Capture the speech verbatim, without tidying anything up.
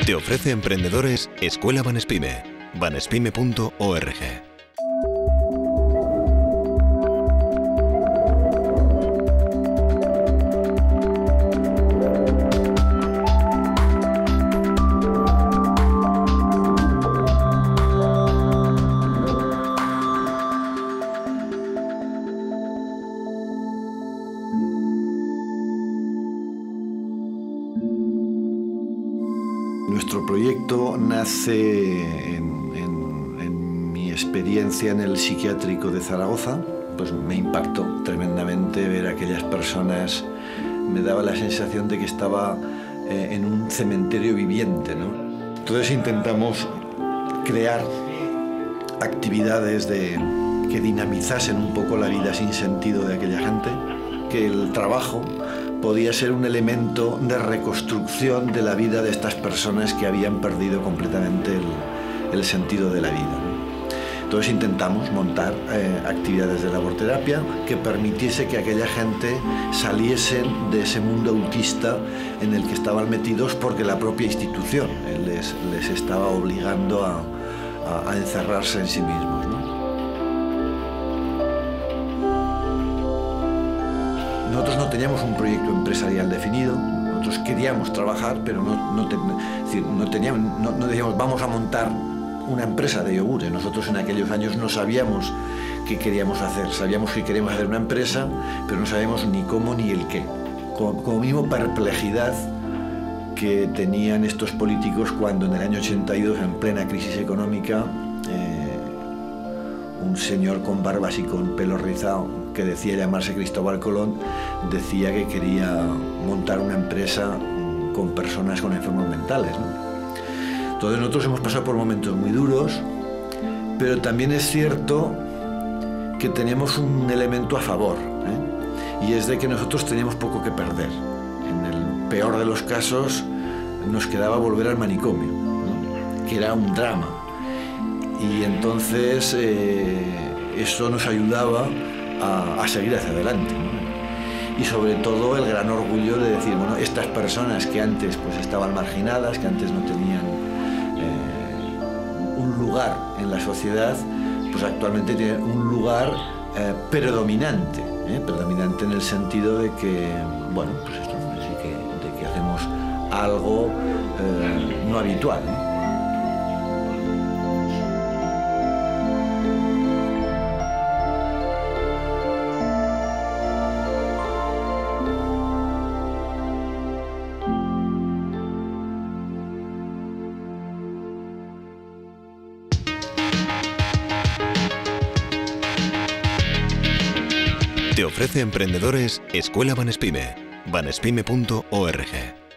Te ofrece emprendedores Escuela Banespime. banespime punto org. Nuestro proyecto nace en, en, en mi experiencia en el psiquiátrico de Zaragoza. Pues me impactó tremendamente ver a aquellas personas. Me daba la sensación de que estaba eh, en un cementerio viviente, ¿no? Entonces intentamos crear actividades de, que dinamizasen un poco la vida sin sentido de aquella gente, que el trabajo podía ser un elemento de reconstrucción de la vida de estas personas que habían perdido completamente el, el sentido de la vida. Entonces intentamos montar eh, actividades de laborterapia que permitiese que aquella gente saliesen de ese mundo autista en el que estaban metidos porque la propia institución les, les estaba obligando a, a, a encerrarse en sí mismos, ¿no? Nosotros no teníamos un proyecto empresarial definido, nosotros queríamos trabajar, pero no, no, ten, es decir, no, teníamos, no, no decíamos vamos a montar una empresa de yogures. Nosotros en aquellos años no sabíamos qué queríamos hacer, sabíamos que queríamos hacer una empresa, pero no sabíamos ni cómo ni el qué. Como, como mismo perplejidad que tenían estos políticos cuando en el año ochenta y dos, en plena crisis económica, eh, un señor con barbas y con pelo rizado, que decía llamarse Cristóbal Colón, decía que quería montar una empresa con personas con enfermos mentales, ¿no? Entonces nosotros hemos pasado por momentos muy duros, pero también es cierto que tenemos un elemento a favor, ¿eh? Y es de que nosotros teníamos poco que perder. En el peor de los casos nos quedaba volver al manicomio, ¿no? Que era un drama. Y entonces eh, eso nos ayudaba A, a seguir hacia adelante, ¿no? Y sobre todo el gran orgullo de decir, bueno, estas personas que antes pues estaban marginadas, que antes no tenían eh, un lugar en la sociedad, pues actualmente tienen un lugar eh, predominante, ¿eh? predominante en el sentido de que, bueno, pues esto, así que, de que hacemos algo eh, no habitual, ¿no? Te ofrece emprendedores Escuela Banespime. banespime punto org.